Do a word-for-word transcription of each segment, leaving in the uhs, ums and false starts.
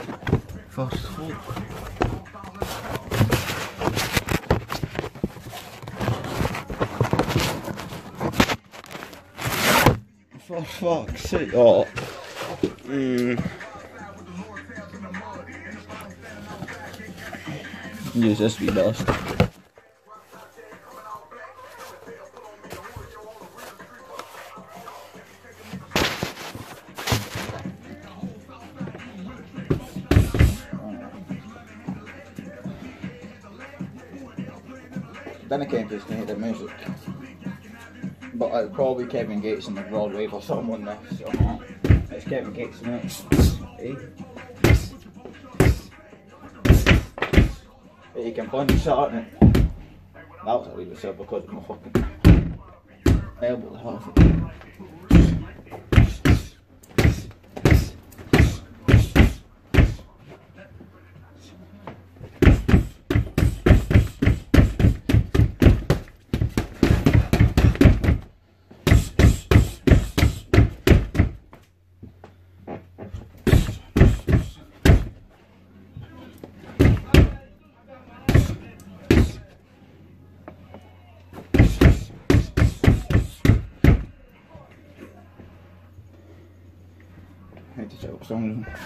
For fuck. For fuck's sake. Oh. Mm. Use this wee bastard. Then I came to hate the music, but it's probably Kevin Gates and the Broadway for someone there. So it's Kevin Gates next. Hey, hey, you can punch shot in it. That was a wee bit sad because of my fucking elbow half it. I need to check what's wrong with him.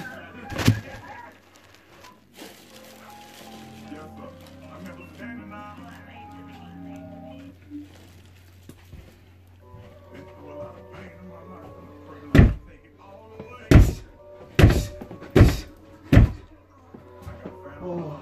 Oh.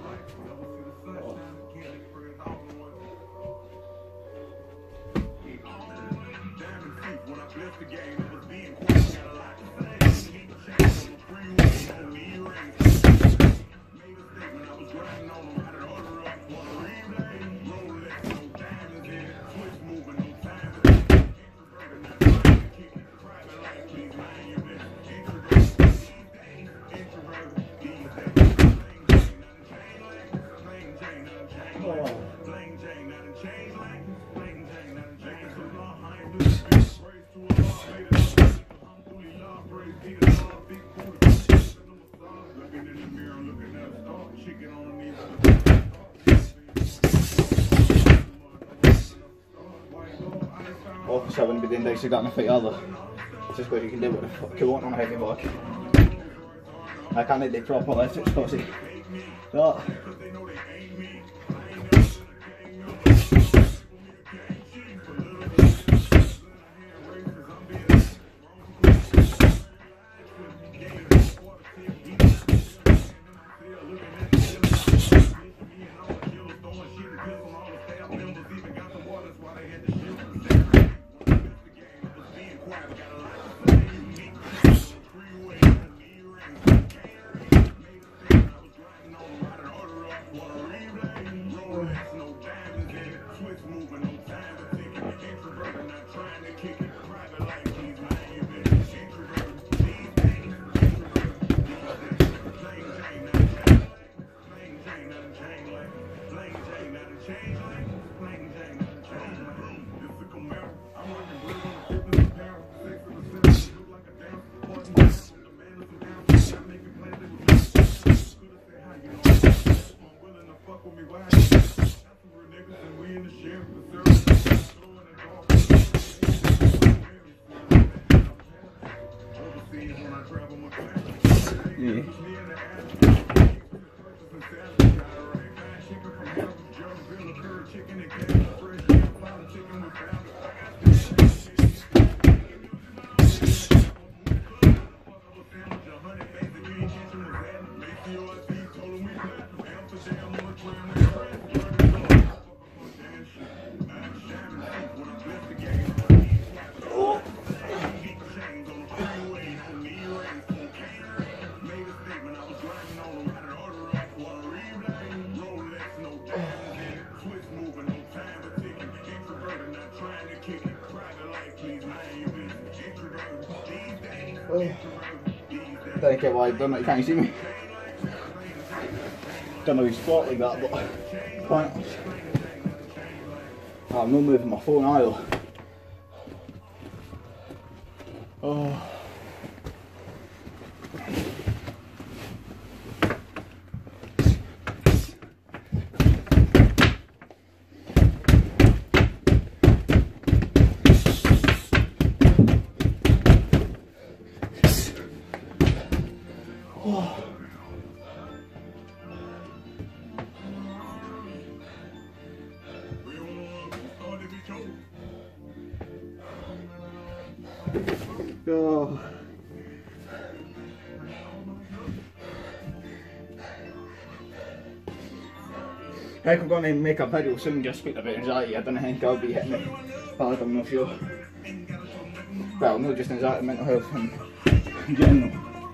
Obviously I wouldn't be doing dice like that in a fight either. Just because you can do what the fuck you want on a heavy bag. I can't do proper electric Scotty. That. Yeah. Don't care why I've done it, you can't see me. Don't know he's spot like that, but pointless. Oh, I'm not moving my phone either. Oh. Oh. I think I'm going to make a video soon just speaking about anxiety. I don't think I'll be hitting it hard, I'm not sure. Well, not just anxiety, mental health in general.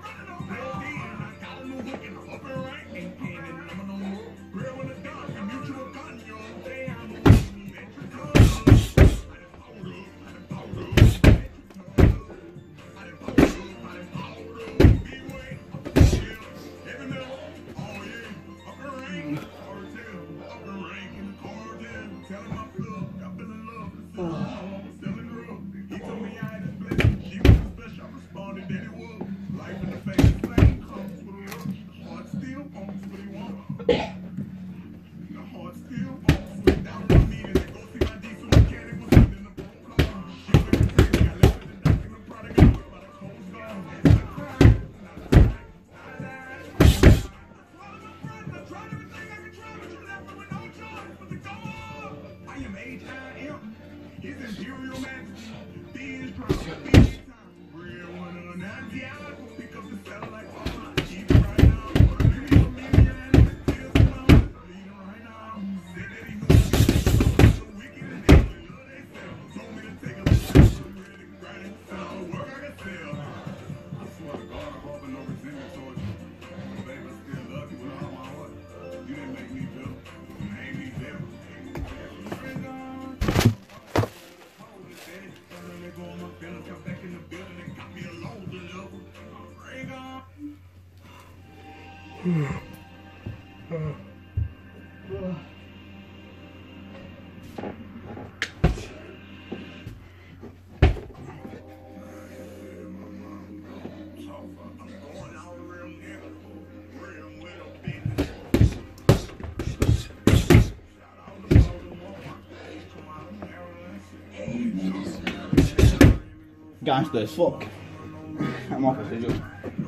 Gangster as fuck. I'm off as a joke.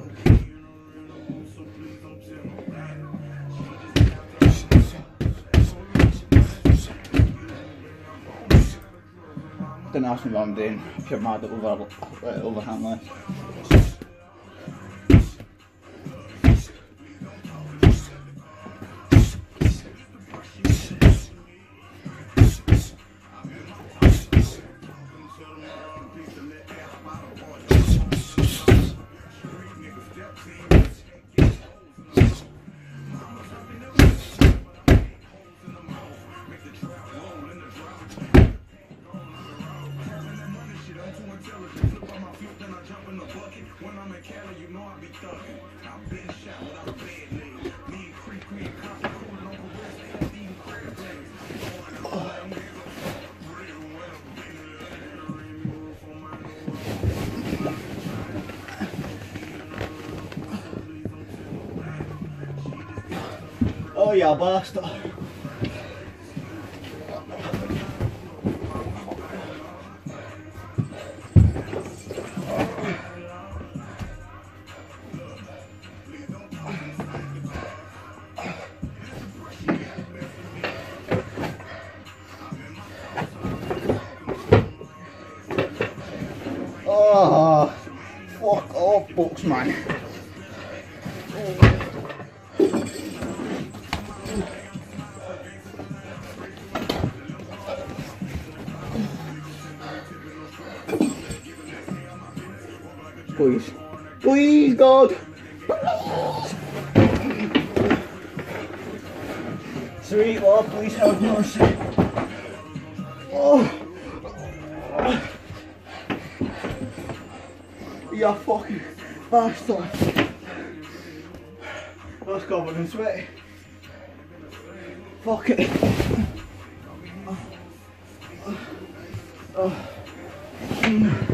Don't ask me what I'm doing. If you're mad at over, uh, overhand left. Oh yeah, bastard. Oh, fuck off, books, man. Please, please, God. Sweet Lord, please have mercy. Oh. You fucking bastard. That's covered in sweat. Fuck it. Oh. Oh. Mm.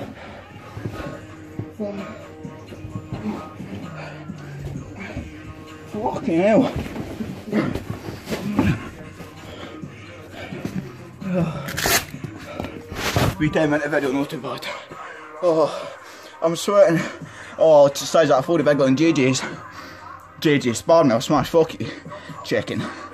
Fucking hell. Three time into video, not too bad. Oh, I'm sweating. Oh, it's the size of a forty big on J J's. J J's Sparnell, smash fuck you. Checking.